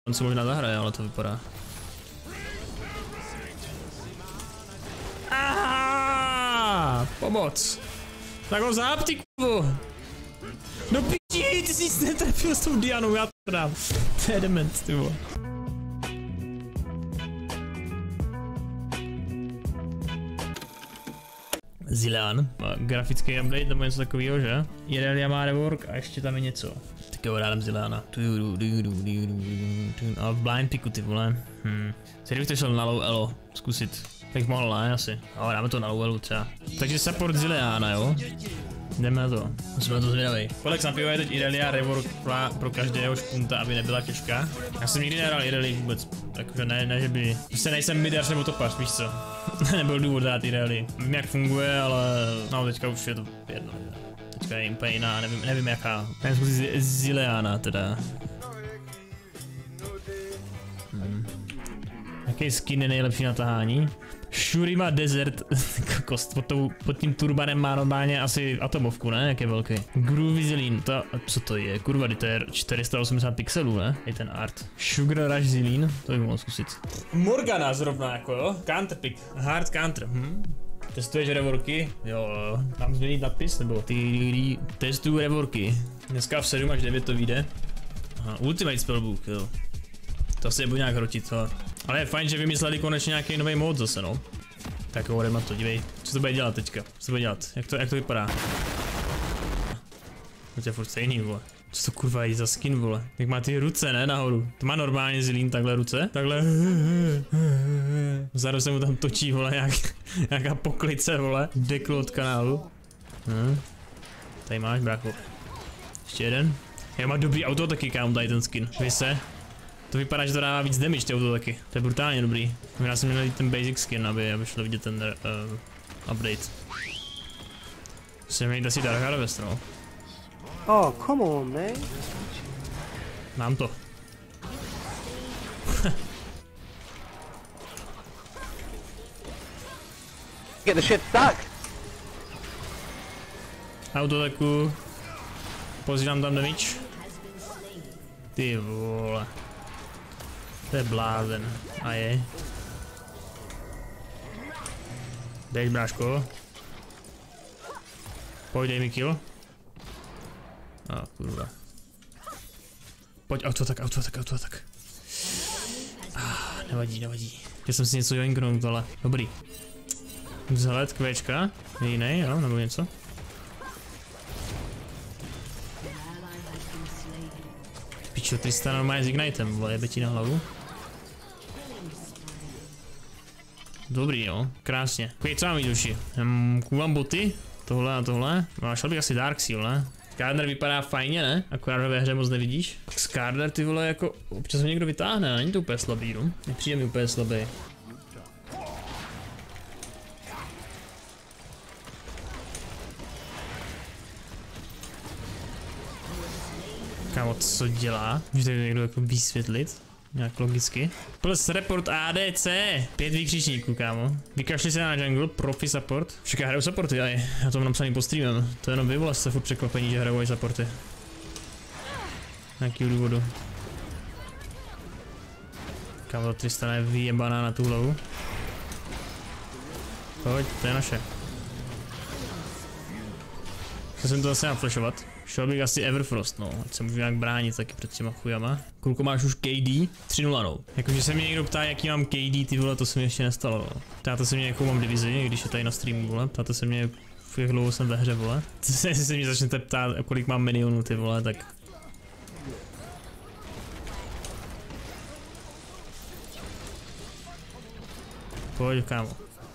On se možná zahraje, ale to vypadá. Pomoc. Tak ho záp, ty kurvo. No piči, ty jsi nic netrefil s tou Dianou, já to dám. To je dement, ty vole. Zilean, grafický update nebo něco takového, že? Irelia má rework a ještě tam je něco. Tak jo, dám Zileana. A v blind picku, ty vole. Který bych to šel na low elo zkusit. Tak mohl, ne, asi. Ale dáme to na low elu třeba. Takže support Zileana, jo? Jdeme na to. Jsme na to zvědaví. Kolik napívá teď Irelia rework pro každého špunta, aby nebyla těžká? Já jsem nikdy nehrál Irelii vůbec. Takže ne, že by... Prostě nejsem midař nebo topař, víš co? Nebyl důvod dát Irelii. Vím, jak funguje, ale... No, teďka už je to jedno. Teďka je úplně jiná, nevím jaká. Já zkusím Zileana teda. Jaký skin je nejlepší na tahání? Shurima Desert kost pod tím turbanem má normálně asi atomovku, ne? Jak je velký. Groovy Zilin, co to je? Kurva, to je 480 pixelů, ne? Je ten art. Sugar Rush Zilin, to bych mohl zkusit. Morgana zrovna jako jo? Counterpick, hard counter, Testuješ reworky? Jo, mám změnit nadpis, nebo? Testuju reworky. Dneska v 7 až 9 to vyjde. Aha, Ultimate Spellbook, jo. To se bude nějak hrotit, ale je fajn, že vymysleli konečně nějaký nový mod zase, no. Tak jo, jdem na to, dívej. Co to bude dělat teďka? Co to bude dělat? Jak to vypadá? To je furt stejný, vole. Co to kurva je za skin, vole? Jak má ty ruce, ne, nahoru. To má normálně Zilin takhle ruce. Takhle. Vzadu se mu tam točí, vole, nějaká poklice, vole. Deklo od kanálu. Tady máš, brácho. Ještě jeden. Já má dobrý auto taky, kámo, tady ten skin. Víš se? To vypadá, že to dává víc damage, ty auto taky. To je brutálně dobrý. Já jsem měl ten basic skin, aby šlo vidět ten update. Musím mít asi Dark Harvest, no. Oh, come on, man. Mám to. Get the shit stuck. Auto taku. Pozírám tam damage. Ty vole. To je blázen. A je. Dej, bráško. Pojď, dej mi kill. A kurva. Pojď, autoatak. Nevadí. Já jsem si něco joinknout, ale dobrý. Vzhled kvéčka. Je jiný, jo, nebo něco? Pičo, Tristana normálně s Ignitem, vole, jebe ti na hlavu. Dobrý, jo, krásně. Kolik co mám jít duši? Kůvám boty, tohle a tohle. No, šel bych asi Dark Seal, ne? Skarner vypadá fajně, ne? Akorát ho ve hře moc nevidíš. Skarner, ty vole, jako občas ho někdo vytáhne, není to úplně slabý, no? Nepřijde mi úplně slabý. Kámo, co dělá? Můžete někdo jako vysvětlit? Nějak logicky. Plus report ADC. 5 výkřičníků, kámo. Vykašli se na jungle, profi support. Však já hraju supporty, aj. Já to mám napsaný pod streamem. To je jenom vy, vole, jste furt překvapení, že hraju aj supporty. Nějakýho důvodu. Kámo, Tristana je vyjebaná na tu hlavu. Pojď, to je naše. Chtěl jsem to zase naflashovat. Šel bych asi Everfrost, no, ať se můžu nějak bránit taky před těma chujama. Kulko, máš už KD 3-0, no. Jakože se mě někdo ptá, jaký mám KD, ty vole, to se mi ještě nestalo, no. Ptáte se mě, jakou mám divizi, když je tady na streamu, vole. Ptáte se mě, jak dlouho jsem ve hře, vole. Jestli se mě začnete ptát, kolik mám minionů, ty vole, tak... Pojď, kámo.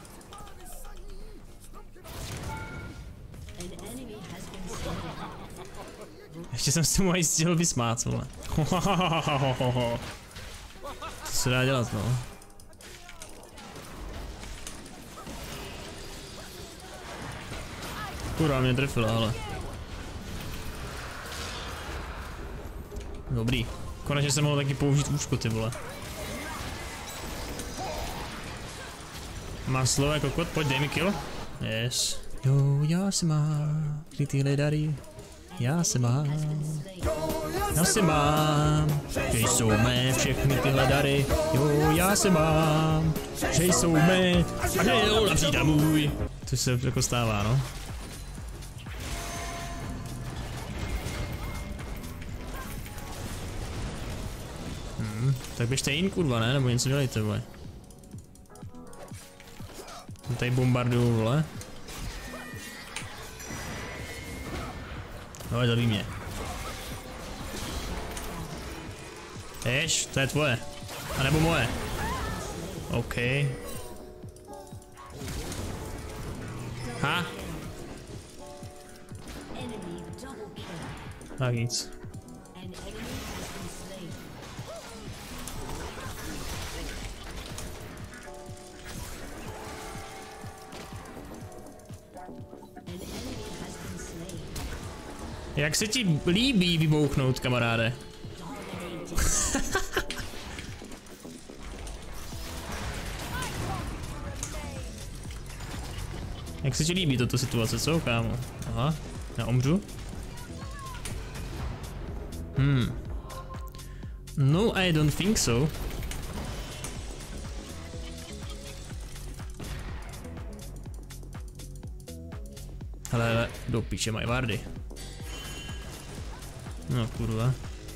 Ještě jsem si mu aj stihl vysmát, vole. To se dá dělat, no. Kurva, mě trefila, ale. Dobrý. Konečně jsem mohl taky použít úško, ty vole. Má slovo jako kokot, pojď, dej mi kill. Yes. Jo, já si má. Ty ledary. Já se mám, že jsou mé všechny tyhle dary, jo, já se mám, že jsou mé, a že jo, například můj. To se jako stává, no. Tak běžte jin, kurva, ne? Nebo něco dělejte, vole. Tady bombarduju, vole. No, zabij mě. Jež, to je tvoje. A nebo moje. OK. Ha? Tak nic. Jak se ti líbí vybouchnout, kamaráde? Jak se ti líbí tato situace, co, kámo? Aha, já umřu? No, I don't think so. Ale do píče mají vardy. No kurva.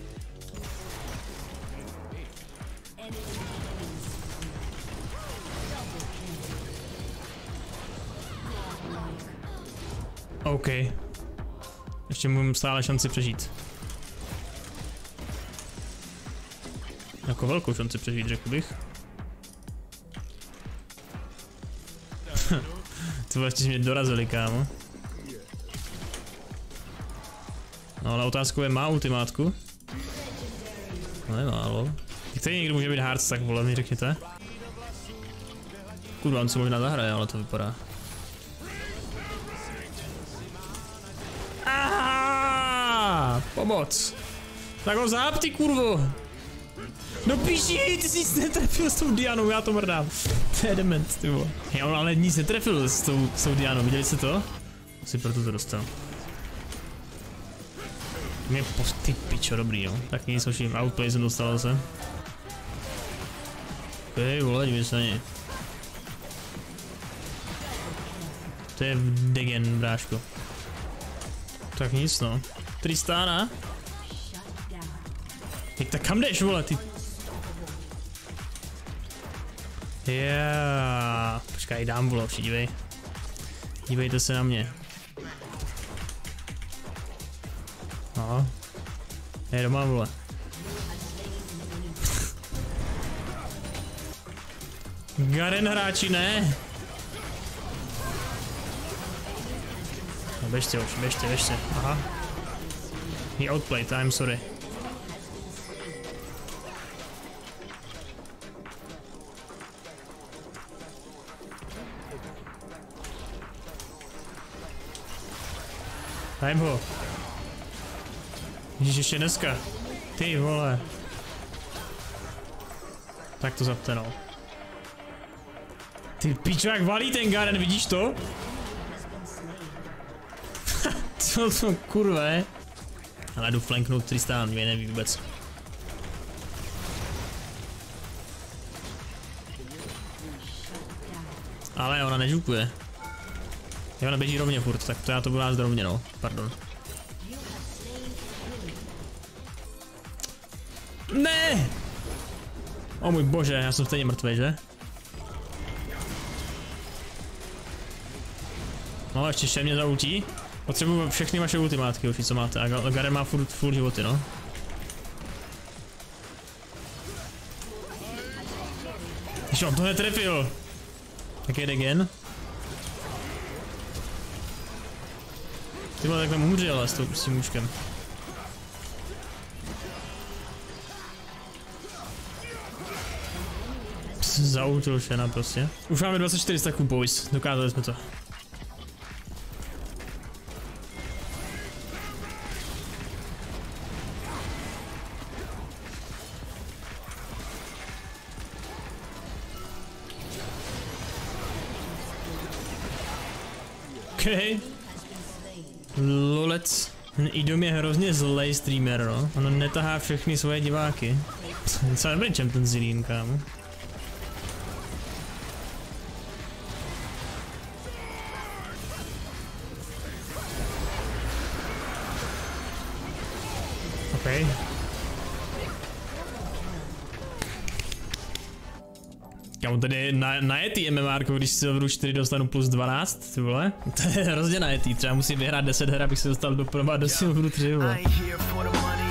OK. Ještě mám stále šanci přežít. Jako velkou šanci přežít, řekl bych. To vlastně mě dorazili, kámo. No ale otázkou je, má ultimátku? No nemá, lol. Který někdo může být hard, tak vole, mi řekněte. Kurva, on se možná zahraje, ale to vypadá. Pomoc! Tak ho záp, ty kurvo! No píši, ty jsi nic netrefil s tou Dianou, já to mrdám. To je dement, ty vole. Já on ale nic netrefil s tou Dianou, viděli jste to? Asi proto to dostal. Mě ty pičo, dobrý, jo. Tak nic, hoši, outplay jsem dostal zase. Hej, vole, dívej se na něj. To je degen, bráško. Tak nic, no. Tristana? Jak tak kam jdeš, vole, ty? Počkej, dám, vole, dívej. Dívejte se na mě. No. Je doma, vole. Garen hráči, ne? No běžte už, běžte. Aha. He outplayed, I'm sorry. Dajím ho. Ježiš, ještě dneska. Ty vole. Tak to zapte, no. Ty pičo, jak valí ten Garen, vidíš to? Co to kurva je? Ale jdu flanknout Tristán, mě neví vůbec. Ale ona nežukuje. Ona běží rovně furt, tak to já to budu dát rovně, no. Pardon. Ne! O můj bože, já jsem stejně mrtvý, že? No ještě mě zaultí. Potřebuji všechny vaše ultimátky, už co máte. A Garen má furt full životy, no. Když on to netrefil. Tak jede gen. Ty vole, tak tam umřel s tím mužkem. Zaultil šena prostě. Už máme 24 staků, boys. Dokázali jsme to. Okay. Lolec. Idom je hrozně zlej streamer, no. Ono netahá všechny svoje diváky. Co je čem ten Zilín, kámo? Okay. Kámo, tady najetý MMR, když si v 4 dostanu plus 12, ty vole. To je hrozně najetý, třeba musím vyhrát 10 her, abych se dostal do Silveru 3, vole.